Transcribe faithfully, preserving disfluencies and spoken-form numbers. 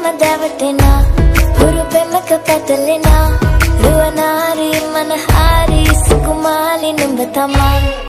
දැවටෙනා හුරු පෙමක පැටලෙනා රුවනාරි මනහාරි සුකුමාලි නුඹ තමා